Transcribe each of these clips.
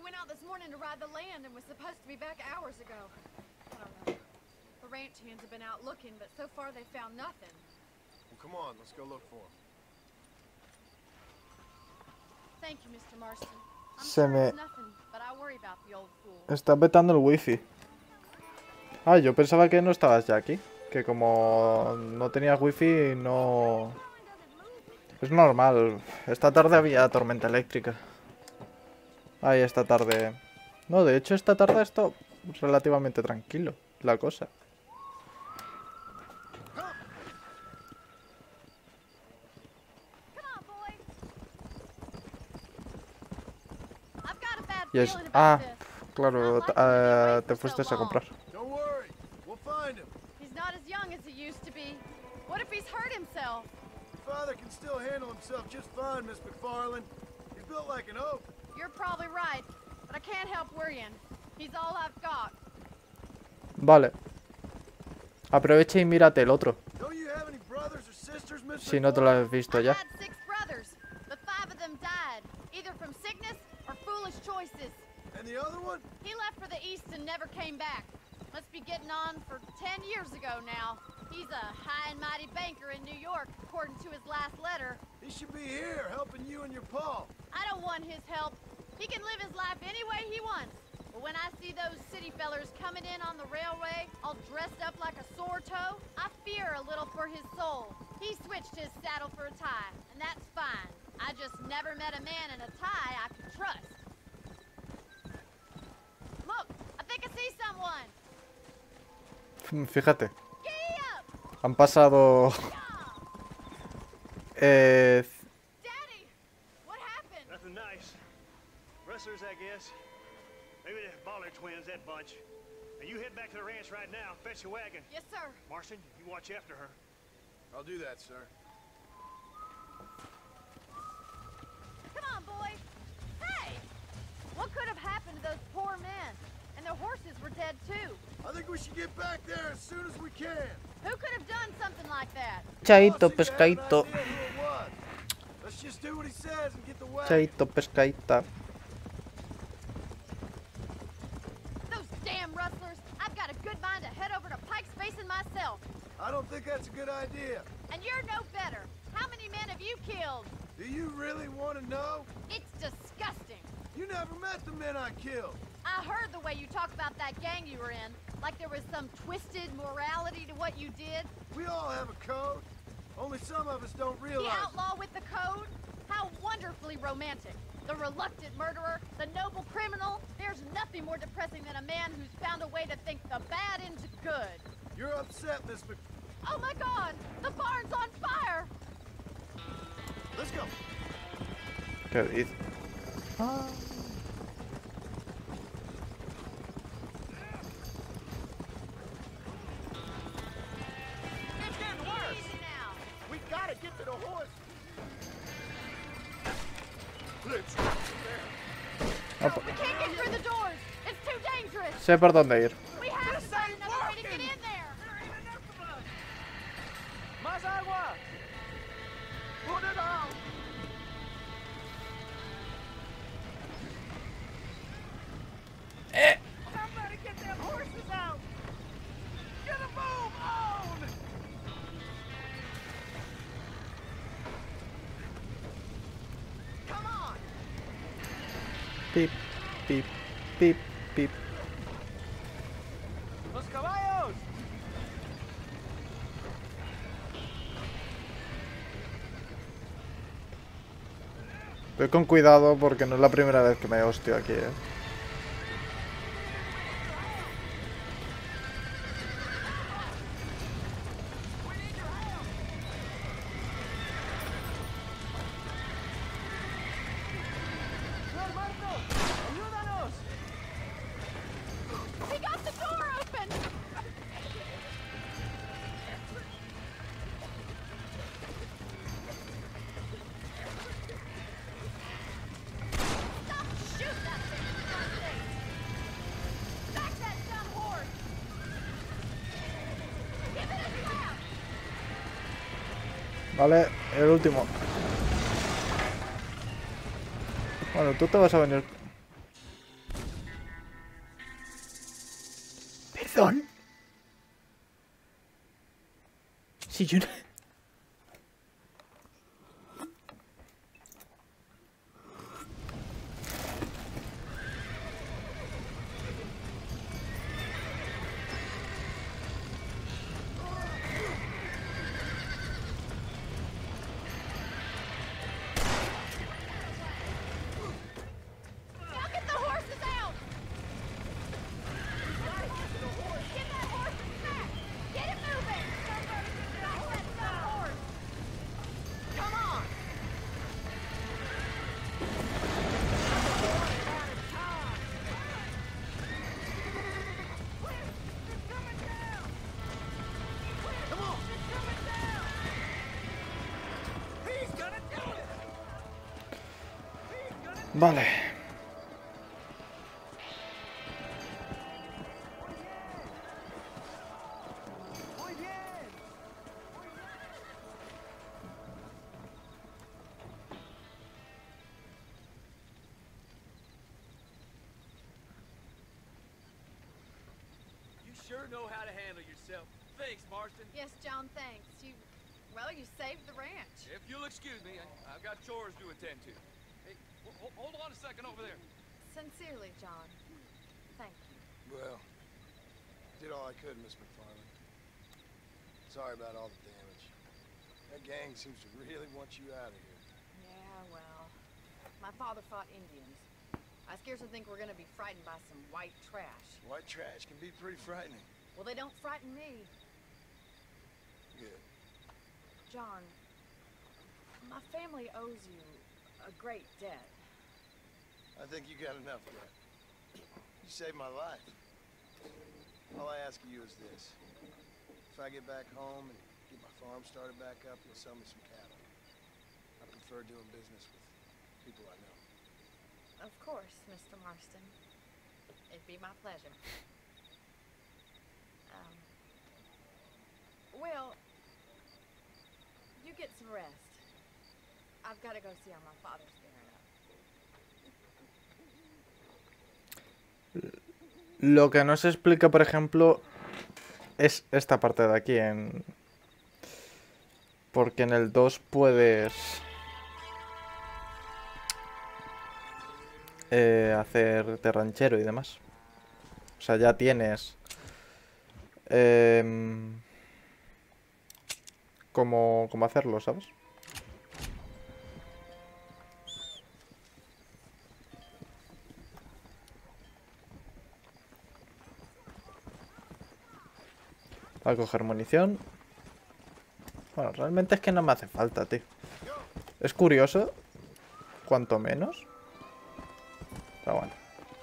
went out this morning to ride the land and was supposed to be back hours ago. I don't know. The ranch hands have been out looking, but so far they found nothing. Well, come on, let's go look for him. Thank you, Mr. Marston. I'm Se sure me it's nothing, but I worry about the old fool. está petando el wifi. Ah, yo pensaba que no estabas ya aquí. Que como no tenías wifi, no... Es normal. Esta tarde había tormenta eléctrica. Ay, esta tarde... No, de hecho esta tarde está relativamente tranquilo la cosa. Y es... Ah, claro, te fuiste a comprar. Don't worry, we'll find him. He's not as young as he used to be. What if he's hurt himself? Your father can still handle himself just fine, Miss McFarland. He's built like an oak. You're probably right, but I can't help worrying. He's all I've got. Vale. Aprovecha y mírate el otro. Don't you have any brothers or sisters, Miss Si no te lo has visto I ya. had 6 brothers, but 5 of them died, either from sickness or foolish choices. And the other one? He left for the east and never came back. Must be getting on for 10 years ago now. He's a high and mighty banker in New York, according to his last letter. He should be here, helping you and your pa. I don't want his help. He can live his life any way he wants. But when I see those city fellers coming in on the railway, all dressed up like a sore toe, I fear a little for his soul. He switched his saddle for a tie, and that's fine. I just never met a man in a tie I could trust. Look, I think I see someone. Fíjate. Giddy up! Han pasado... Daddy, what happened? Nothing nice. Rustlers, I guess. Maybe the Baller twins, that bunch. Now you head back to the ranch right now. Fetch a wagon. Yes, sir. Marston, you watch after her. I'll do that, sir. Come on, boys. Hey! What could have happened to those poor men? And their horses were dead, too. I think we should get back there as soon as we can. Who could have done something like that? Chaito, Boss, you have an pescadito. idea who it was. Let's just do what he says and get the wagon. Chaito, pescadita. Those damn rustlers! I've got a good mind to head over to Pike's Basin myself. I don't think that's a good idea. And you're no better. How many men have you killed? Do you really want to know? It's disgusting. You never met the men I killed. I heard the way you talk about that gang you were in, like there was some twisted morality to what you did. We all have a code. Only some of us don't The realize. outlaw with the code? How wonderfully romantic. The reluctant murderer, the noble criminal. There's nothing more depressing than a man who's found a way to think the bad into good. You're upset, Miss Mc... Oh my God! The barn's on fire! Let's go. ¿Qué dice? Ah. It's getting worse. Easy now. We gotta get to the horse. Let's get there. Opa. We can't get through the doors. It's too dangerous. Sé por dónde ir. We have to find another way to get in there. There ain't enough of us. Más agua. Put it out. Somebody get them horses out. Get a move on. Come on. Pip, pip, pip, pip. Los caballos. Voy con cuidado porque no es la primera vez que me hostio aquí, Ayúdanos. We got the door open. Stop and shoot that thing in the face. Back that dumb horse. Give it a slap. Vale, el último. Bueno, tú te vas a venir. corazón. Si yo no... Now get the horses out! Get that horse back! Get it moving! Don't let the horse! Come on! Vale. You sure know how to handle yourself. Thanks, Marston. Yes, John, thanks. Well, you saved the ranch. If you'll excuse me, I've got chores to attend to. Hey, hold on a second over there. Sincerely, John. Thank you. Well, did all I could, Miss McFarland. Sorry about all the damage. That gang seems to really want you out of here. Yeah, well, my father fought Indians. I scarcely think we're gonna be frightened by some white trash. White trash can be pretty frightening. Well, they don't frighten me. Good. John, my family owes you a great debt. I think you got enough debt. You saved my life. All I ask of you is this. If I get back home and get my farm started back up, you'll sell me some cattle. I prefer doing business with people I know. Of course, Mr. Marston. It'd be my pleasure. Well, you get some rest. I've got to go see how my father's doing up. Lo que no se explica, por ejemplo, es esta parte de aquí. Porque en el 2 puedes hacerte ranchero y demás. O sea, ya tienes cómo hacerlo, ¿sabes? Para coger munición. Bueno, realmente es que no me hace falta, tío. Es curioso, cuanto menos. Pero bueno.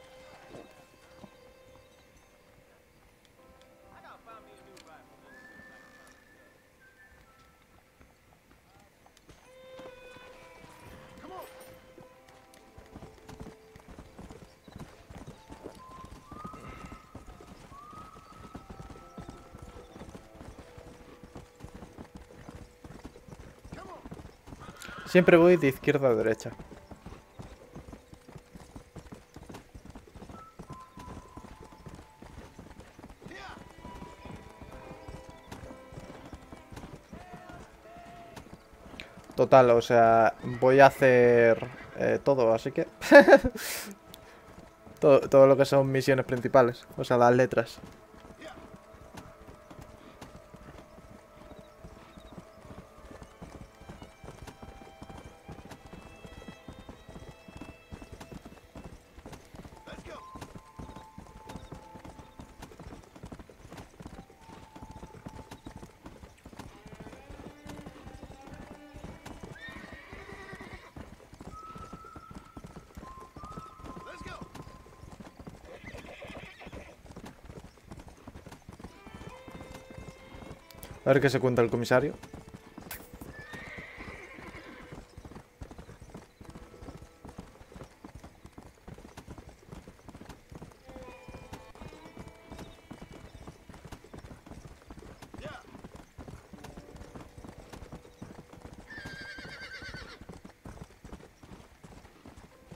Siempre voy de izquierda a derecha. Total, o sea, voy a hacer todo, así que... todo lo que son misiones principales, o sea, las letras. A ver qué se cuenta el comisario.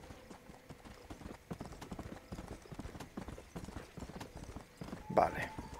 Vale.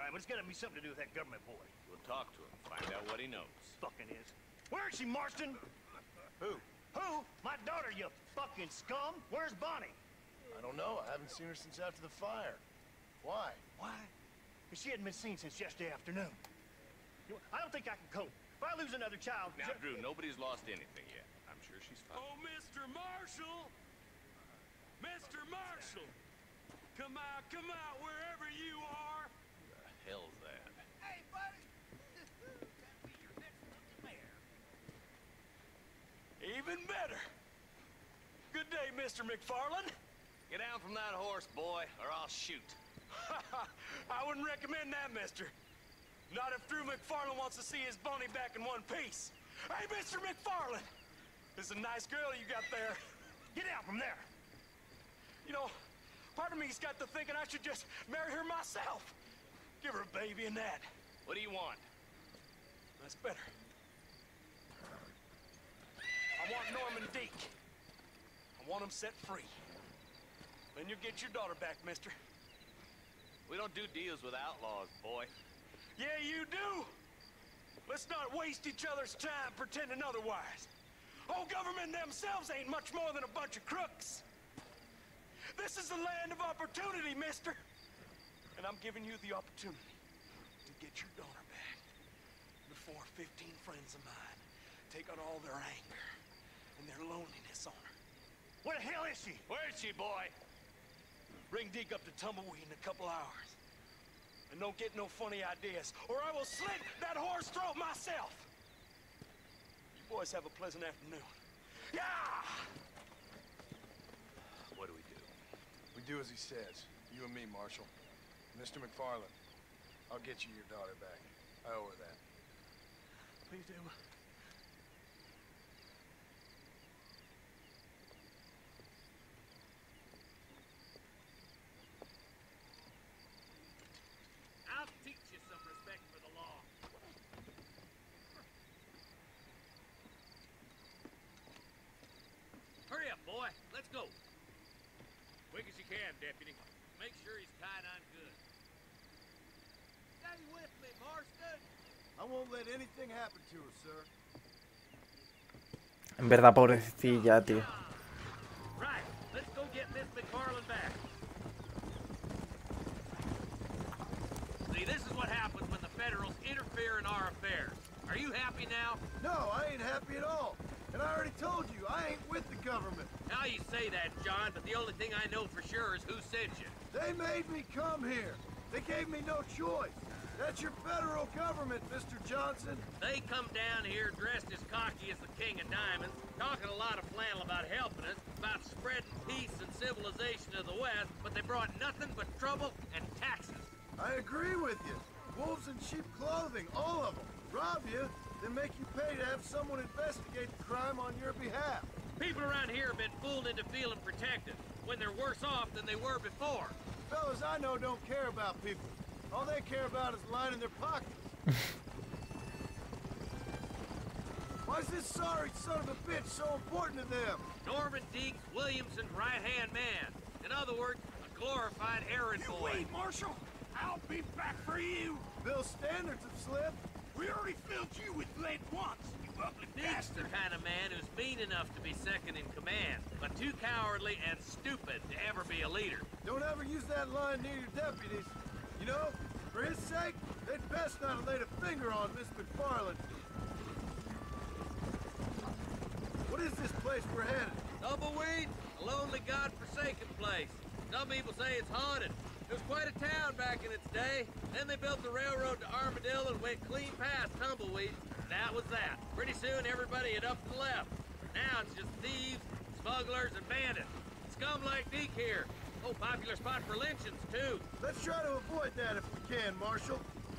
All right, but it's gotta be something to do with that government boy. We'll talk to him, find out what he knows. Fucking is. Where is she, Marston? Who? Who? My daughter, you fucking scum. Where's Bonnie? I don't know. I haven't seen her since after the fire. Why? Why? Because she hadn't been seen since yesterday afternoon. I don't think I can cope. If I lose another child... Now, Drew, nobody's lost anything yet. I'm sure she's fine. Oh, Mr. Marshall! Mr. Marshall! Come out, wherever you are! Who the hell's that? Hey, buddy! That'll be your next fucking mayor. Even better! Good day, Mr. McFarland. Get down from that horse, boy, or I'll shoot. I wouldn't recommend that, mister. Not if Drew McFarland wants to see his Bonnie back in one piece. Hey, Mr. McFarland! This is a nice girl you got there. Get out from there! You know, part of me's got to thinking I should just marry her myself. Give her a baby and that. What do you want? That's better. I want Norman Deek. I want him set free. Then you'll get your daughter back, mister. We don't do deals with outlaws, boy. Yeah, you do! Let's not waste each other's time pretending otherwise. Old government themselves ain't much more than a bunch of crooks. This is the land of opportunity, mister. And I'm giving you the opportunity to get your daughter back before 15 friends of mine take out all their anger and their loneliness on her. Where the hell is she? Where is she, boy? Bring Deke up to Tumbleweed in a couple hours. And don't get no funny ideas, or I will slit that horse throat myself. You boys have a pleasant afternoon. Yeah! What do we do? We do as he says. You and me, Marshal. Mr. McFarland, I'll get you your daughter back. I owe her that. Please do. I'll teach you some respect for the law. Hurry up, boy. Let's go. Quick as you can, Deputy. Make sure he's tied on good. Stay with me, Marston. I won't let anything happen to her, sir. En verdad, pobrecilla, tío. Right. Let's go get Miss McFarland back. See, this is what happens when the Federals interfere in our affairs. Are you happy now? No, I ain't happy at all. And I already told you, I ain't with the government. Now you say that, John, but the only thing I know for sure is who sent you. They made me come here. They gave me no choice. That's your federal government, Mr. Johnson. They come down here dressed as cocky as the King of Diamonds, talking a lot of flannel about helping us, about spreading peace and civilization to the West, but they brought nothing but trouble and taxes. I agree with you. Wolves in sheep clothing, all of them. Rob you, then make you pay to have someone investigate the crime on your behalf. People around here have been fooled into feeling protected, when they're worse off than they were before. Fellas I know don't care about people. All they care about is lining their pockets. Why is this sorry son of a bitch so important to them? Norman Deek, Williamson's right-hand man. In other words, a glorified errand boy. Marshal. I'll be back for you. Bill's standards have slipped. We already filled you with lead once, you ugly Deek's the kind of man who's mean enough to be second in command, but too cowardly and stupid to ever be a leader. Don't ever use that line near your deputies. You know, for his sake, they'd best not have laid a finger on Miss McFarland. What is this place we're headed? Tumbleweed, a lonely, god-forsaken place. Some people say it's haunted. It was quite a town back in its day. Then they built the railroad to Armadillo and went clean past Tumbleweed. That was that. Pretty soon everybody had up and left. Now it's just thieves, smugglers, and bandits. Scum like Deke here. Oh, popular spot for lynchings, too. Let's try to avoid that if we can, Marshal.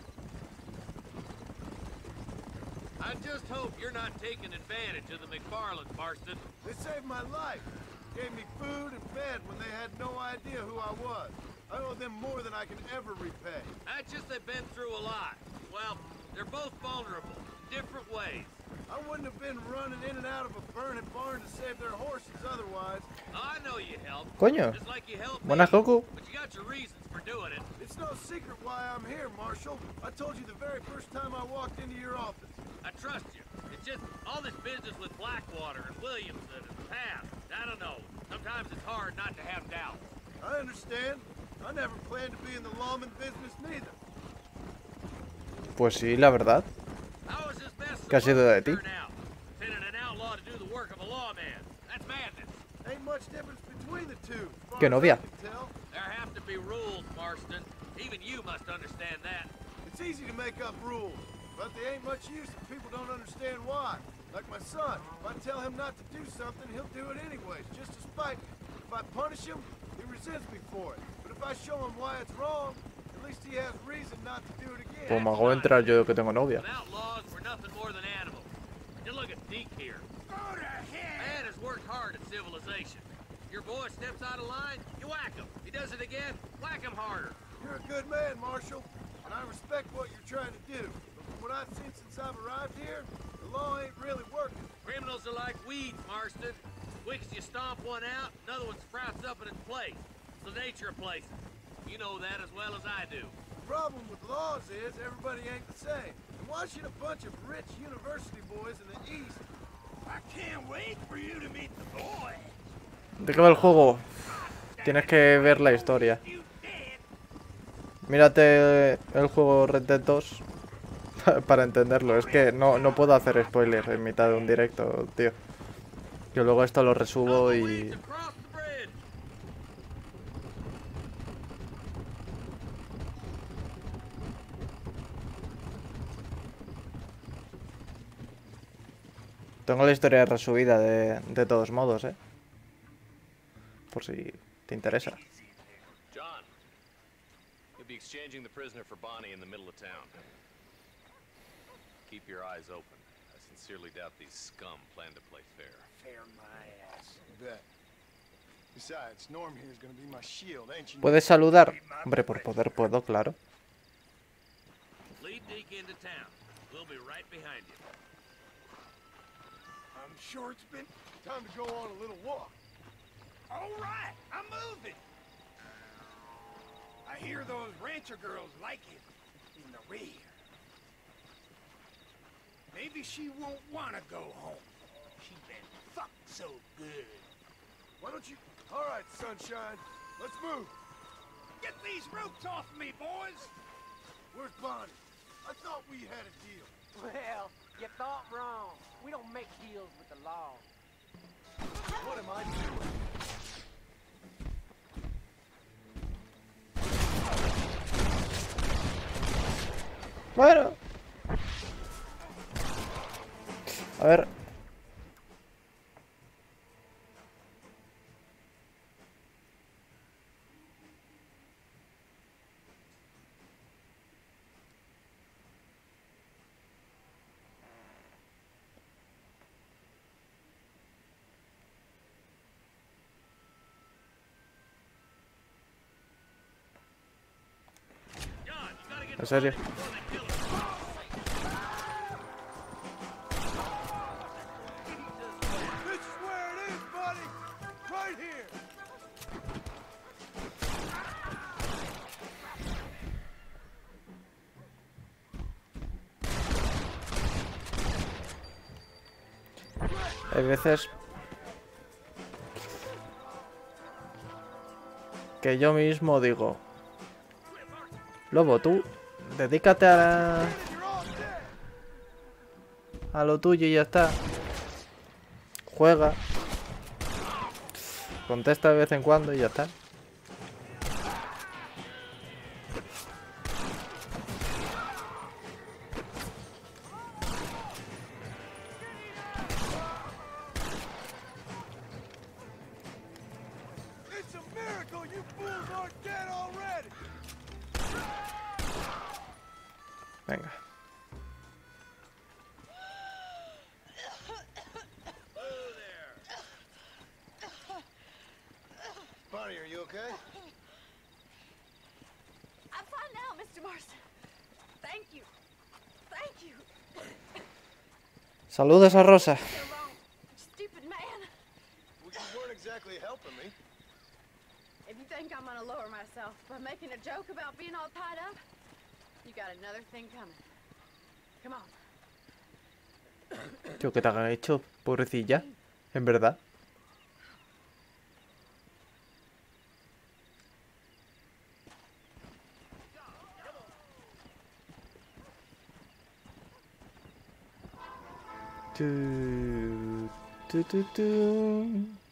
I just hope you're not taking advantage of the McFarlands, Marston. They saved my life. Gave me food and bed when they had no idea who I was. I owe them more than I can ever repay. That's just they've been through a lot. Well, they're both vulnerable, different ways. I wouldn't have been running in and out of a burning barn to save their horses otherwise. I know you helped. Coño. Just like you helped Buenas, me, Goku. but you got your reasons for doing it. It's no secret why I'm here, Marshal. I told you the very first time I walked into your office. I trust you. It's just all this business with Blackwater and Williamson and the past. I don't know. Sometimes it's hard not to have doubts. I understand. I never planned to be in the lawman business neither. Pues sí, la verdad. How is this mess ¿Qué ha sido de supposed to ti? turn out? Sending an outlaw to do the work of a lawman. That's madness. Ain't much difference between the two. as far ¿Qué as I novia? can tell. There have to be rules, Marston. Even you must understand that. It's easy to make up rules, but they ain't much use if people don't understand why. Like my son, if I tell him not to do something, he'll do it anyways, just to spite me. If I punish him, he resents me for it. But if I show him why it's wrong, at least he has reason not to do it again. Pues me hago entrar yo que tengo novia. Without laws, we're nothing more than animals. Just look at Deke here. Man has worked hard at civilization. Your boy steps out of line, you whack him. He does it again, whack him harder. You're a good man, Marshal, and I respect what you're trying to do. But from what I've seen since I've arrived here, the law ain't really working. Criminals are like weeds, Marston. Quick as you stomp one out, another one sprouts up in its place. It's the nature of places. You know that as well as I do. The problem with laws is everybody ain't the same. And why should a bunch of rich university boys in the East... I can't wait for you to meet the boy. ¿De qué va el juego? Tienes que ver la historia. Mírate el juego Red Dead 2 para entenderlo. Es que no puedo hacer spoilers en mitad de un directo, tío. Yo luego esto lo resubo y... Across the bridge. Tengo la historia resubida de todos modos, por si te interesa. John, you'll be exchanging the prisoner for Bonnie in the middle of town. Keep your eyes open. I sincerely doubt these scum plan to play fair. Fair my ass. Bet. Besides, Norm here is gonna be my shield, ain't you? ¿Puedes saludar? Hombre, por poder puedo, claro. Lead Deke into town. We'll be right behind you. I'm sure it's been time to go on a little walk. All right, I'm moving. I hear those rancher girls like it in the rear. Maybe she won't want to go home. She's been fucked so good. Why don't you... All right, sunshine. Let's move. Get these ropes off me, boys. Where's Bonnie? I thought we had a deal. Well, you thought wrong. We don't make deals with the law. What am I doing? Bueno. A ver. ¿En serio? This is where it is, buddy. Right here. Hay veces que yo mismo digo, Lobo, tú dedícate a lo tuyo y ya está. Juega. Contesta de vez en cuando y ya está. It's a miracle you fools aren't dead already. Venga. Bonnie, are you okay? I'm fine now, Mr. Marston. Thank you. Thank you. Saludos a Rosa. So long, stupid man. Well, you weren't exactly helping me. If you think I'm gonna lower myself by making a joke about being all tied up, you got another thing coming. Come on. Tío, ¿qué te ha hecho? Pobrecilla. En verdad. Tu, tu, tu, tu.